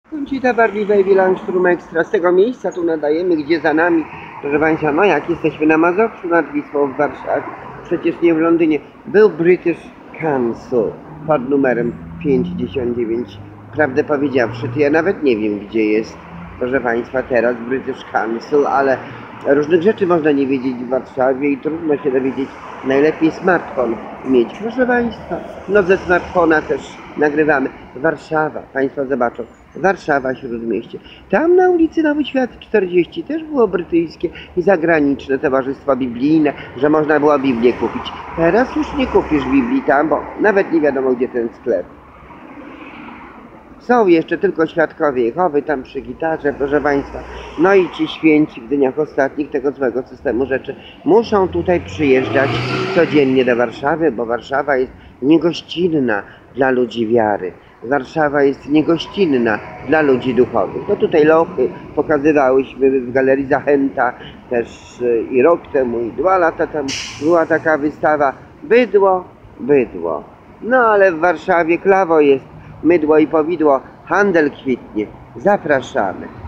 Conchita Barbie Baby Langstrom Extra. Z tego miejsca tu nadajemy, gdzie za nami, proszę Państwa, no jak jesteśmy na Mazowszu nad Wisłą w Warszawie, przecież nie w Londynie, był British Council pod numerem 59. Prawdę powiedziawszy, to ja nawet nie wiem, gdzie jest, proszę Państwa, teraz British Council, ale różnych rzeczy można nie wiedzieć w Warszawie i trudno się dowiedzieć. Najlepiej smartfon mieć. Proszę Państwa, no ze smartfona też nagrywamy. Warszawa, Państwo zobaczą. Warszawa, Śródmieście. Tam na ulicy Nowy Świat 40 też było brytyjskie i zagraniczne towarzystwo biblijne, że można było Biblię kupić. Teraz już nie kupisz Biblii tam, bo nawet nie wiadomo, gdzie ten sklep. Są jeszcze tylko świadkowie Jehowy tam przy gitarze, proszę Państwa. No i ci święci w dniach ostatnich tego złego systemu rzeczy muszą tutaj przyjeżdżać codziennie do Warszawy, bo Warszawa jest niegościnna dla ludzi wiary. Warszawa jest niegościnna dla ludzi duchowych. No tutaj lochy pokazywałyśmy w Galerii Zachęta też i rok temu, i 2 lata temu była taka wystawa Bydło, bydło. No ale w Warszawie klawo jest, mydło i powidło, handel kwitnie. Zapraszamy.